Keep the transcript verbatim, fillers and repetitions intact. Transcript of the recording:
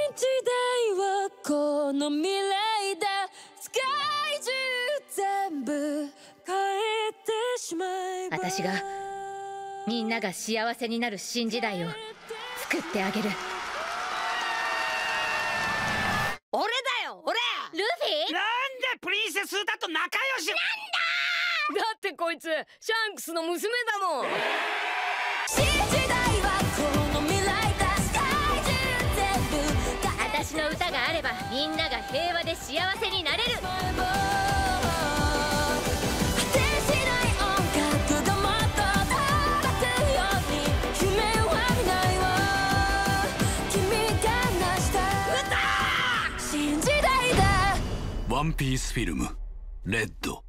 時代はこの未来で世界中全部変えてしまえば、 私がみんなが幸せになる新時代を作ってあげる。 俺だよ俺。 ルフィ？ なんでプリンセスだと仲良しなんだってこいつシャンクスの娘だもん。 新時代はこの未来だ、世界中全部私の歌があればみんなが平和で幸せになれる。 果てしない音楽がもっと届くように夢は見ないわ、君が成した新時代だ。 ワンピースフィルムレッド。